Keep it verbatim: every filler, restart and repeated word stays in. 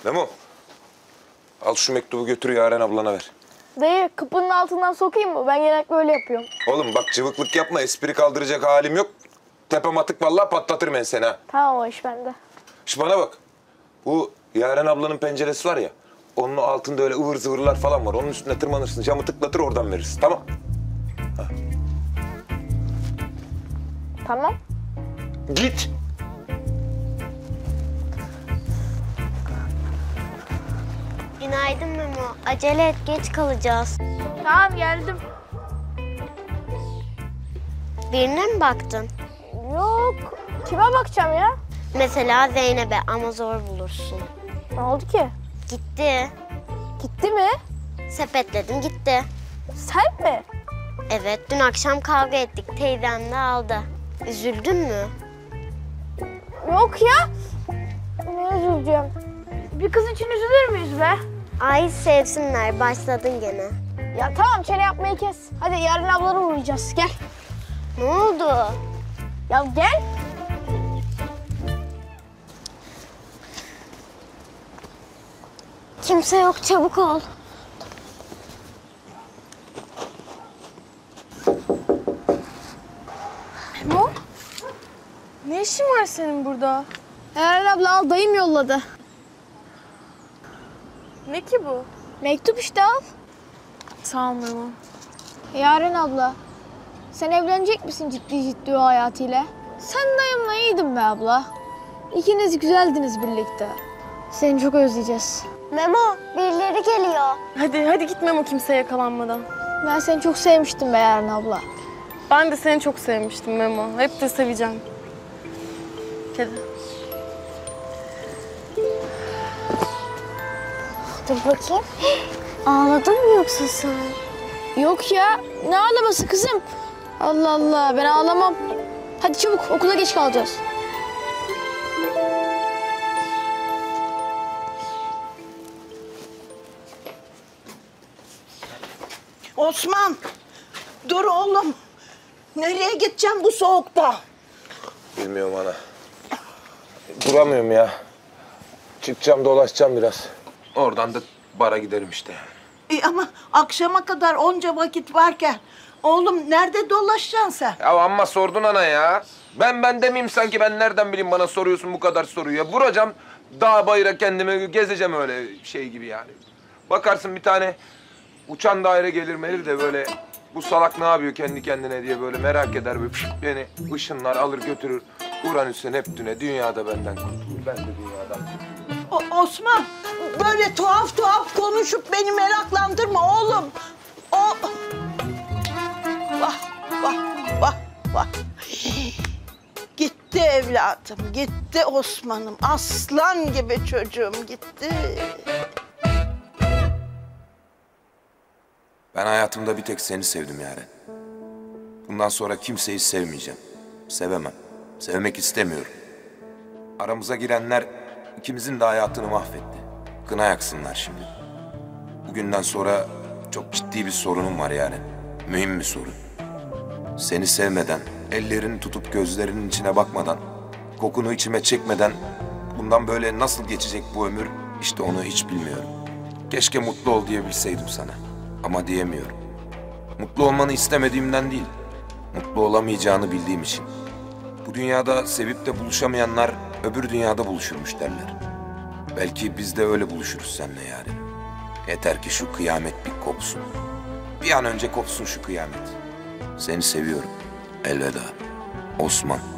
Memo, al şu mektubu götür Yaren ablana ver. Dayı kapının altından sokayım mı? Ben genellikle öyle yapıyorum. Oğlum bak cıvıklık yapma, espri kaldıracak halim yok. Tepem atık vallahi patlatırım ben seni ha. Tamam o iş bende. Şu bana bak, bu Yaren ablanın penceresi var ya, onun altında öyle ıvır zıvırlar falan var. Onun üstüne tırmanırsın, camı tıklatır oradan verirsin, tamam? Ha. Tamam. Git. Günaydın Memo. Acele et, geç kalacağız. Tamam geldim. Birine mi baktın? Yok. Kime bakacağım ya? Mesela Zeynep'e ama zor bulursun. Ne oldu ki? Gitti. Gitti mi? Sepetledim gitti. Sen mi? Evet, dün akşam kavga ettik. Teyzem de aldı. Üzüldün mü? Yok ya. Ne üzüleceğim? Bir kız için üzülür müyüz be? Ay sevsinler, başladın gene. Ya tamam çene yapmayı kes. Hadi yarın ablara uğrayacağız. Gel. Ne oldu? Ya gel. Kimse yok, çabuk ol. Memo? Ne işin var senin burada? Eren abla al, dayım yolladı. Ne ki bu? Mektup işte al. Sağ ol Memo. Yaren abla, sen evlenecek misin ciddi ciddi o hayatıyla? Sen dayımla iyiydin be abla. İkiniz güzeldiniz birlikte. Seni çok özleyeceğiz. Memo, birileri geliyor. Hadi hadi git Memo kimse yakalanmadan. Ben seni çok sevmiştim be Yaren abla. Ben de seni çok sevmiştim Memo. Hep de seveceğim. Hadi. Dur bakayım. Ağladın mı yoksa sen? Yok ya, ne ağlaması kızım? Allah Allah, ben ağlamam. Hadi çabuk, okula geç kalacağız. Osman, dur oğlum. Nereye gideceğim bu soğukta? Bilmiyorum ana. Duramıyorum ya. Çıkacağım, dolaşacağım biraz. Oradan da bara giderim işte. E ama akşama kadar onca vakit varken... Oğlum nerede dolaşacaksın sen? Ya amma sordun ana ya. Ben ben demeyeyim sanki, ben nereden bileyim bana soruyorsun bu kadar soruyu ya. Vuracağım dağ bayıra kendimi, gezeceğim öyle şey gibi yani. Bakarsın bir tane uçan daire gelir melir de böyle bu salak ne yapıyor kendi kendine diye böyle merak eder. Böyle pşt, beni ışınlar alır götürür Uranüs'e, Neptün'e, dünyada benden kurtulur. Ben de dünyadan kurtulurum. O, Osman, böyle tuhaf tuhaf konuşup beni meraklandırma oğlum. O... Vah, vah, vah, vah. Gitti evladım, gitti Osman'ım. Aslan gibi çocuğum gitti. Ben hayatımda bir tek seni sevdim Yaren. Bundan sonra kimseyi sevmeyeceğim. Sevemem. Sevmek istemiyorum. Aramıza girenler ikimizin de hayatını mahvetti. Kına yaksınlar şimdi. Bugünden sonra çok ciddi bir sorunum var Yaren. Mühim bir sorun. Seni sevmeden, ellerini tutup gözlerinin içine bakmadan, kokunu içime çekmeden bundan böyle nasıl geçecek bu ömür, işte onu hiç bilmiyorum. Keşke mutlu ol diyebilseydim sana. Ama diyemiyorum. Mutlu olmanı istemediğimden değil, mutlu olamayacağını bildiğim için. Bu dünyada sevip de buluşamayanlar öbür dünyada buluşurmuş derler. Belki biz de öyle buluşuruz seninle yani. Yeter ki şu kıyamet bir kopsun. Bir an önce kopsun şu kıyamet. Seni seviyorum. Elveda. Osman.